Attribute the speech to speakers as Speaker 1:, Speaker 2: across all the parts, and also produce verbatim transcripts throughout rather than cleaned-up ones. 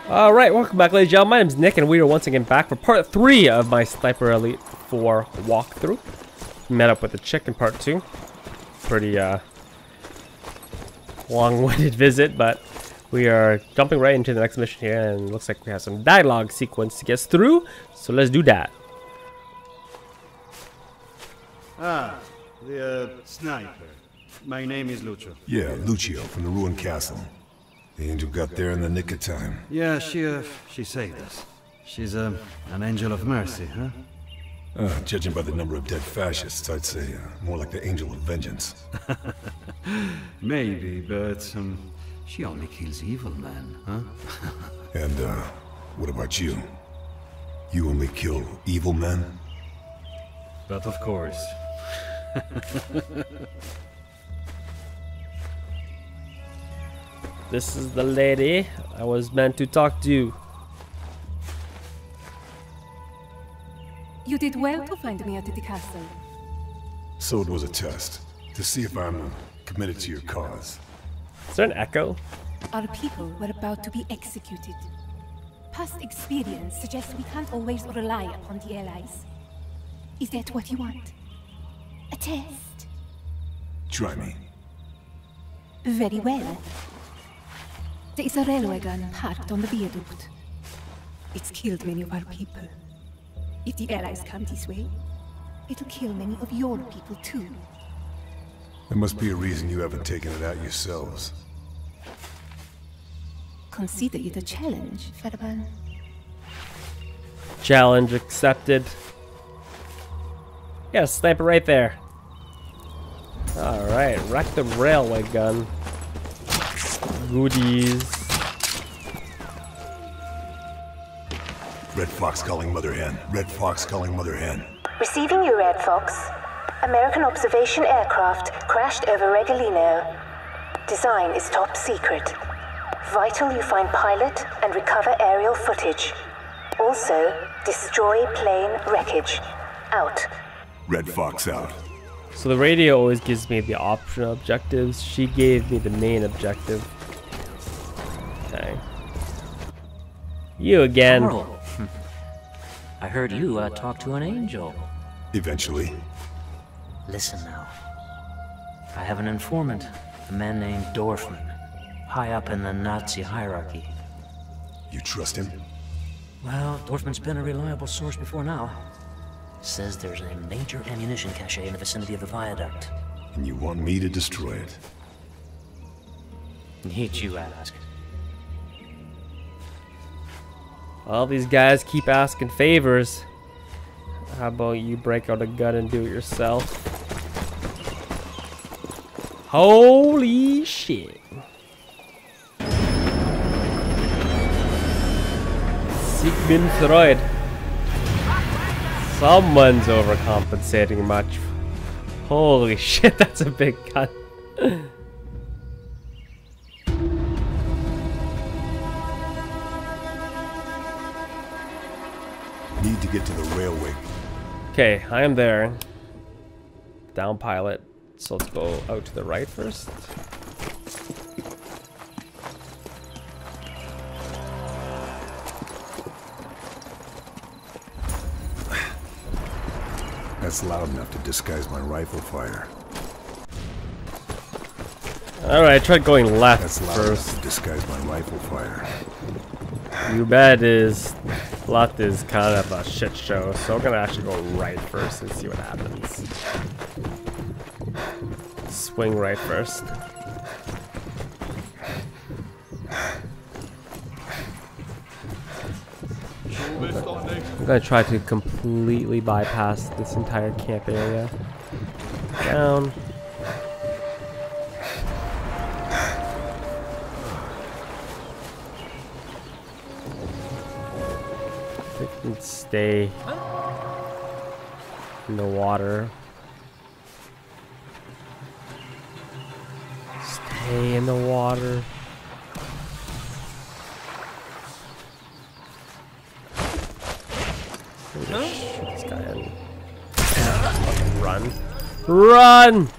Speaker 1: Alright, welcome back, ladies and gentlemen. My name is Nick, and we are once again back for part three of my Sniper Elite four walkthrough. Met up with the chick in part two. Pretty uh, long-winded visit, but we are jumping right into the next mission here, and it looks like we have some dialogue sequence to get us through, so let's do that.
Speaker 2: Ah, the uh, sniper. My name is Lucio.
Speaker 3: Yeah, Lucio from the ruined castle. The angel got there in the nick of time.
Speaker 2: Yeah, she, uh, she saved us. She's, uh, an angel of mercy, huh?
Speaker 3: Uh, judging by the number of dead fascists, I'd say uh, more like the angel of vengeance.
Speaker 2: Maybe, but, um, she only kills evil men, huh?
Speaker 3: And, uh, what about you? You only kill evil men?
Speaker 2: But of course.
Speaker 1: This is the lady I was meant to talk to.
Speaker 4: You did well to find me at the castle.
Speaker 3: So it was a test, to see if I'm uh, committed to your cause.
Speaker 1: Is there an echo?
Speaker 4: Our people were about to be executed. Past experience suggests we can't always rely upon the allies. Is that what you want? A test?
Speaker 3: Try me.
Speaker 4: Very well. There is a railway gun parked on the viaduct. It's killed many of our people. If the allies come this way, it'll kill many of your people too.
Speaker 3: There must be a reason you haven't taken it out yourselves.
Speaker 4: Consider it a challenge, Fairburne.
Speaker 1: Challenge accepted. Yeah, sniper right there. Alright, wreck the railway gun. Goodies.
Speaker 3: Red Fox calling Mother Hen. Red Fox calling Mother Hen.
Speaker 5: Receiving you, Red Fox. American observation aircraft crashed over REGILINO. Design is top secret. Vital you find pilot and recover aerial footage. Also, destroy plane wreckage. Out.
Speaker 3: Red Fox out.
Speaker 1: So the radio always gives me the optional objectives. She gave me the main objective. Okay. You again.
Speaker 6: Karl. I heard you uh, talk to an angel.
Speaker 3: Eventually.
Speaker 6: Listen now. I have an informant, a man named Dorfman, high up in the Nazi hierarchy.
Speaker 3: You trust him?
Speaker 6: Well, Dorfman's been a reliable source before now. Says there's a major ammunition cache in the vicinity of the viaduct.
Speaker 3: And you want me to destroy it?
Speaker 6: Need you ask?
Speaker 1: All these guys keep asking favors. How about you break out a gun and do it yourself? Holy shit. Sigmund Freud. Someone's overcompensating much. Holy shit, that's a big gun.
Speaker 3: Need to get to the railway.
Speaker 1: Okay, I am there. Down pilot. So let's go out to the right first.
Speaker 3: That's loud enough to disguise my rifle fire.
Speaker 1: Alright, I tried going left
Speaker 3: That's loud
Speaker 1: first.
Speaker 3: enough to disguise my rifle fire.
Speaker 1: You bet is left is kind of a shit show, so I'm gonna actually go right first and see what happens. Swing right first. I'm gonna try to completely bypass this entire camp area. Down. I can stay in the water. Stay in the water. Shoot this guy in. Run. Run!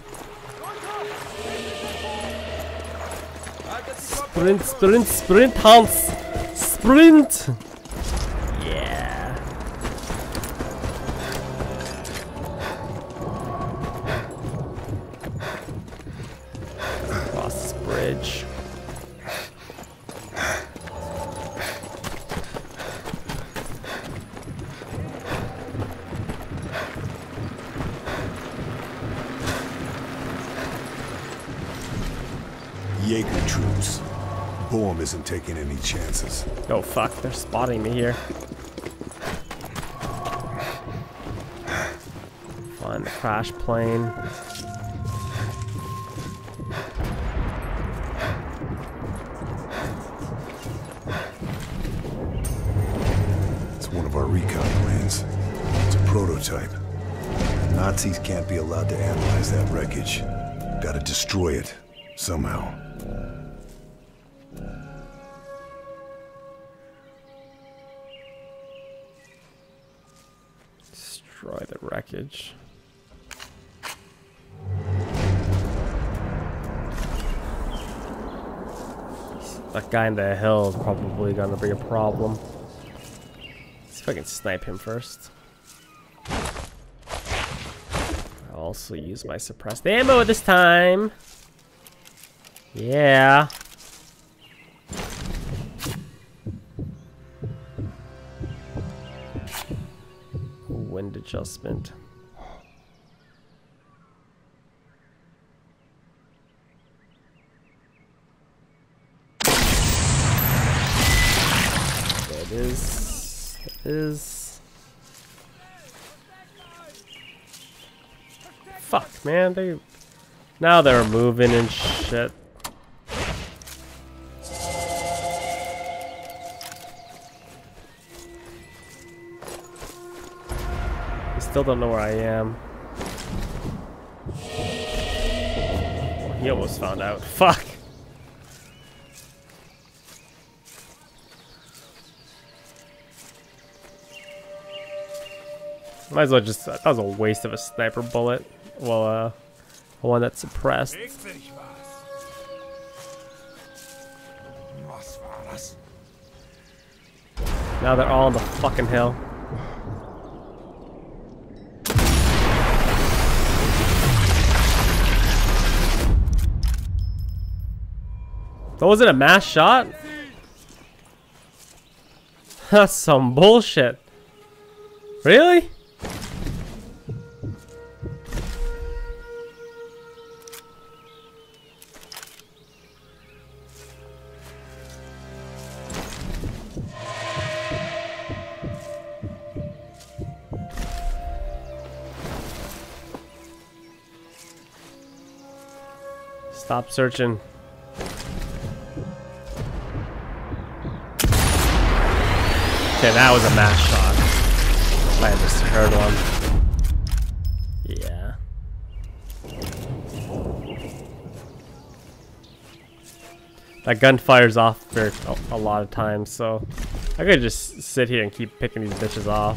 Speaker 1: Sprint, sprint, sprint, Hans! Sprint! Yeah. Across this bridge.
Speaker 3: Jaeger troops. Boehm isn't taking any chances.
Speaker 1: Oh fuck, they're spotting me here. Find the crash plane.
Speaker 3: It's one of our recon planes. It's a prototype. Nazis can't be allowed to analyze that wreckage. Gotta destroy it, somehow.
Speaker 1: Destroy the wreckage. That guy in the hill is probably gonna be a problem. Let's see if I can snipe him first. I'll also use my suppressed ammo this time. Yeah. Wind adjustment. There it is. There it is. Fuck, man. They now they're moving and shit. Still don't know where I am. He almost found out. Fuck. Might as well just. That was a waste of a sniper bullet. Well, uh, one that's suppressed. Now they're all on the fucking hill. That wasn't a mass shot? That's some bullshit. Really? Stop searching. Okay, that was a mass shot. I just heard one. Yeah. That gun fires off for a, a lot of times, so I could just sit here and keep picking these bitches off.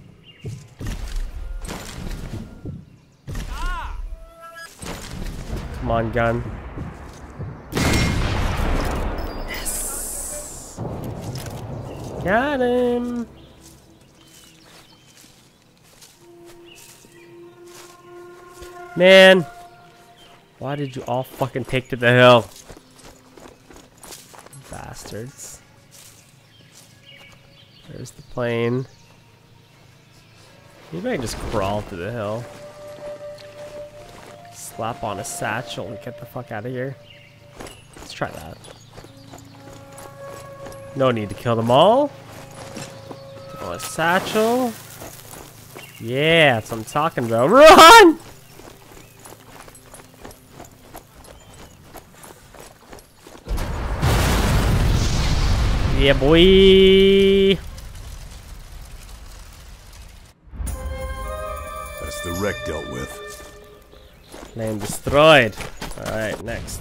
Speaker 1: Come on, gun. Got him! Man! Why did you all fucking take to the hill? Bastards. There's the plane. Maybe I can just crawl to the hill. Slap on a satchel and get the fuck out of here. Let's try that. No need to kill them all. Oh, a satchel. Yeah, that's what I'm talking about. Run! Yeah, boy.
Speaker 3: That's the wreck dealt with.
Speaker 1: Plane destroyed. Alright, next.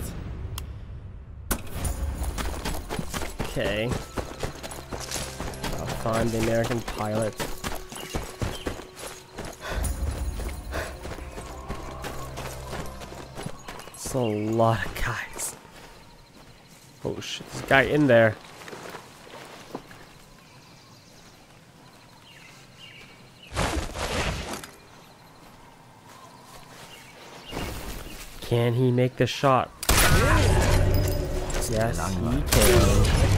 Speaker 1: Okay. I'll find the American pilot. It's a lot of guys. Oh shit, this guy in there. Can he make the shot? Yes, he can.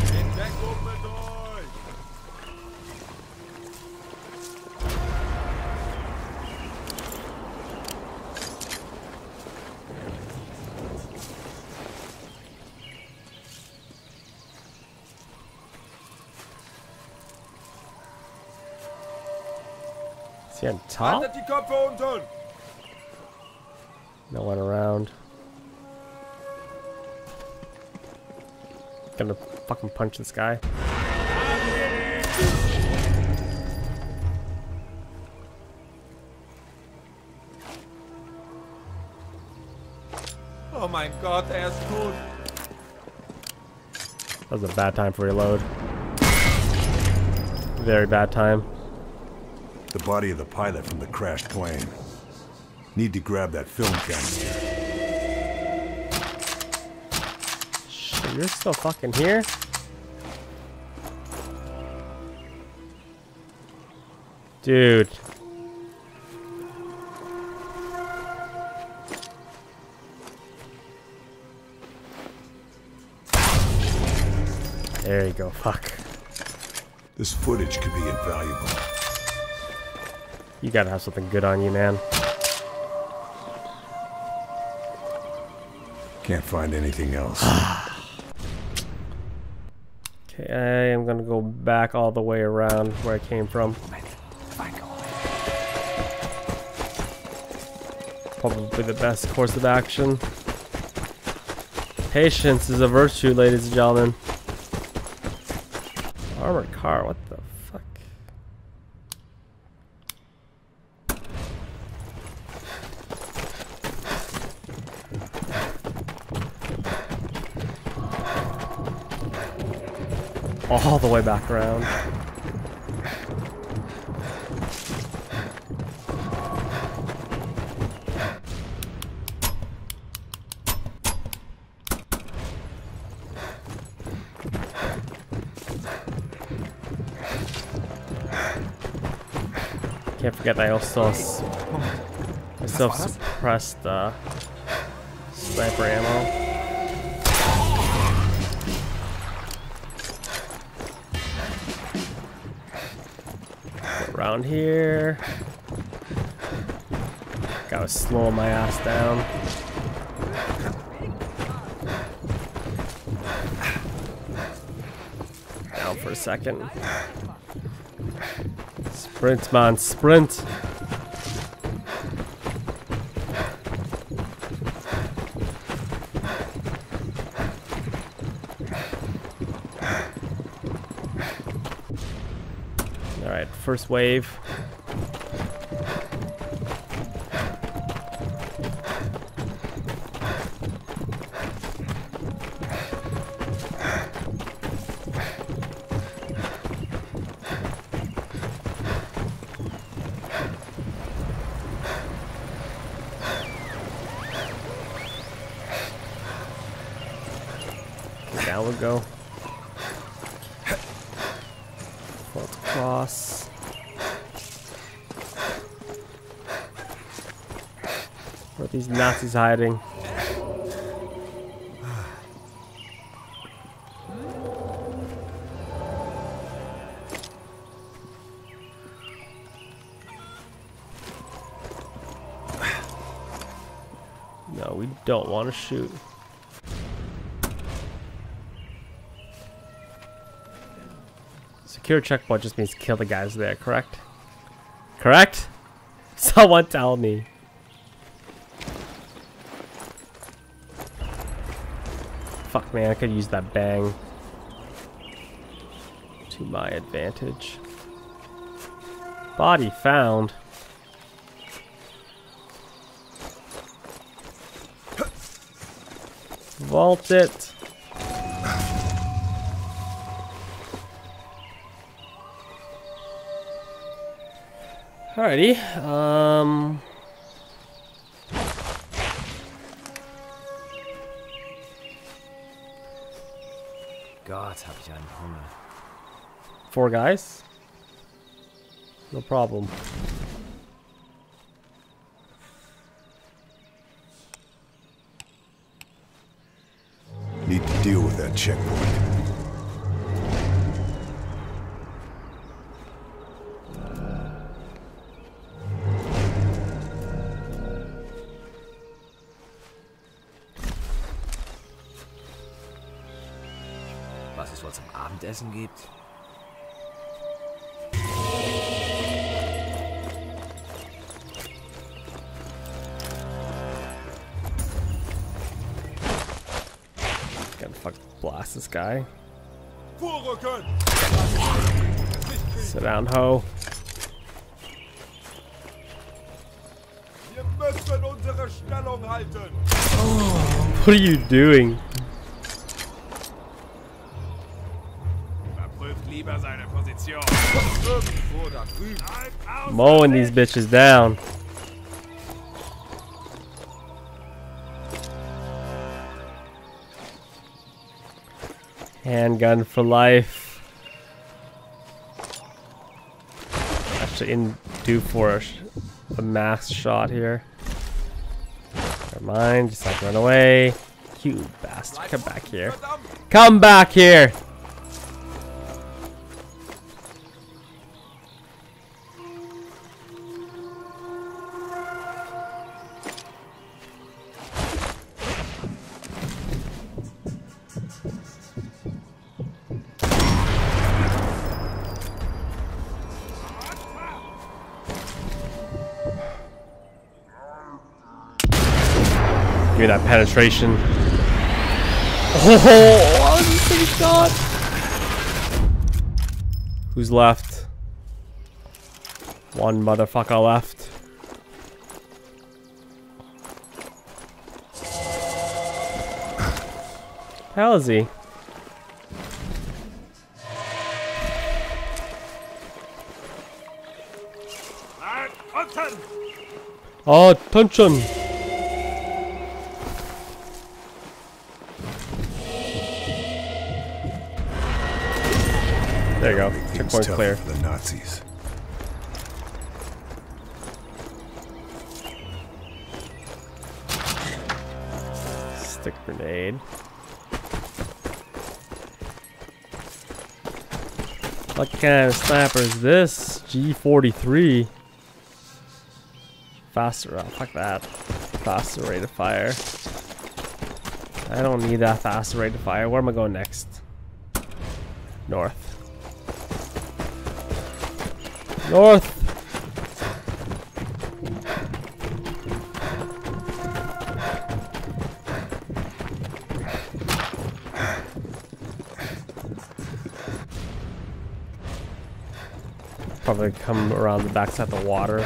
Speaker 1: Is he on top? No one around. Gonna fucking punch this guy.
Speaker 7: Oh my god, er ist tot.
Speaker 1: That was a bad time for reload. Very bad time.
Speaker 3: The body of the pilot from the crashed plane. Need to grab that film canister.
Speaker 1: Shit, you're still fucking here? Dude. There you go, fuck.
Speaker 3: This footage could be invaluable.
Speaker 1: You gotta have something good on you, man.
Speaker 3: Can't find anything else.
Speaker 1: Okay, I am gonna go back all the way around where I came from. Probably the best course of action. Patience is a virtue, ladies and gentlemen. Armored car, what the fuck? All the way back around. Can't forget that I also I still suppressed uh, sniper ammo. Around here. Gotta slow my ass down. Down for a second. Sprint, man, sprint! Alright, first wave. Down we go. Vault across. Where are these Nazis hiding? No, we don't want to shoot. Secure checkpoint just means kill the guys there, correct? Correct? Someone tell me. Fuck man, I could use that bang to my advantage. Body found. Vault it. Alrighty, um...
Speaker 7: Gott, hab ich einen Hunger.
Speaker 1: Four guys? No problem.
Speaker 3: deal with that checkpoint.
Speaker 7: Was es wohl zum Abendessen gibt?
Speaker 1: Gonna fuck blast this guy. Sit down, ho.
Speaker 7: Wir müssen unsere Stellung halten.
Speaker 1: What are you doing?
Speaker 7: Überprüft lieber seine Position. Irgendwo da drüben.
Speaker 1: Mowing these bitches down. Handgun for life. Actually, in due for a, sh a max shot here. Never mind, just like run away. You bastard, come back here. Come back here! Give me that penetration. Oh, this big shot. Who's left? One motherfucker left. How is he? Oh, attention! There you go. Checkpoint clear.
Speaker 3: For the Nazis.
Speaker 1: Stick grenade. What kind of sniper is this? G forty-three. Faster. Oh, fuck that. Faster rate of fire. I don't need that faster rate of fire. Where am I going next? North. North. Probably come around the backside of the water.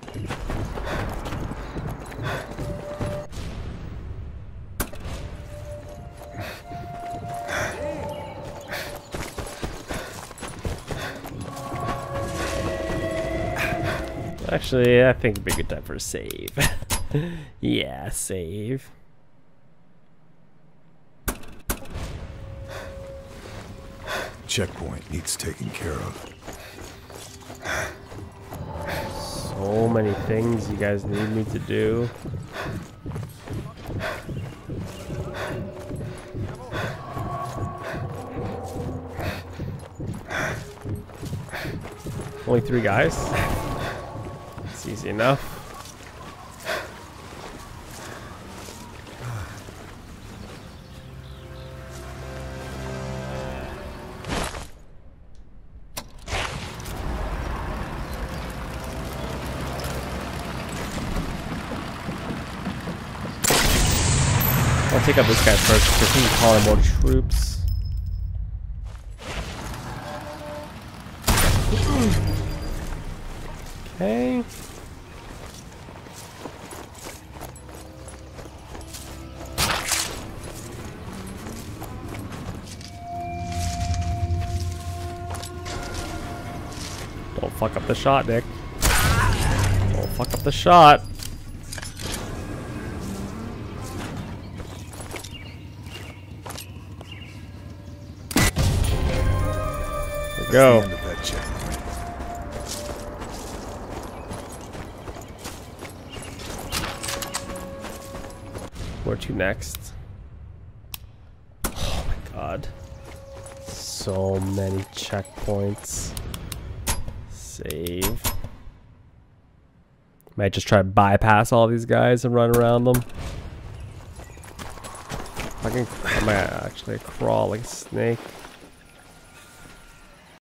Speaker 1: Actually, I think it'd be a good time for a save. Yeah, save.
Speaker 3: Checkpoint needs taken care of.
Speaker 1: So many things you guys need me to do. Only three guys? It's easy enough. I'll take out this guy first because he's calling more troops. Okay. Don't fuck up the shot, Nick. Don't fuck up the shot. Go. Where to next? Oh my god. So many checkpoints. Save. Might just try to bypass all these guys and run around them. I can, I might actually crawl like a snake.